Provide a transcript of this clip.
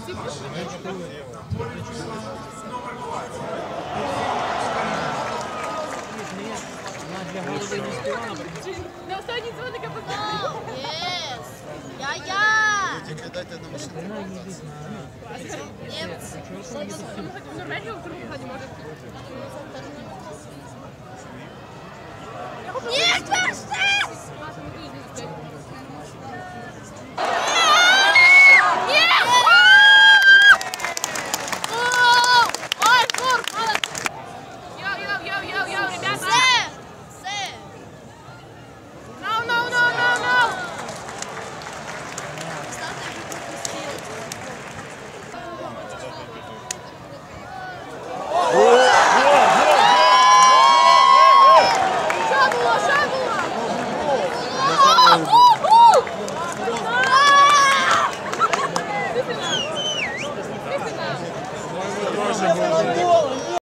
На останній дзвоник я познала. Єс! Я! Тільки дайте на машину. Ні. В Норвегію в другу хаті може. Ні, краще!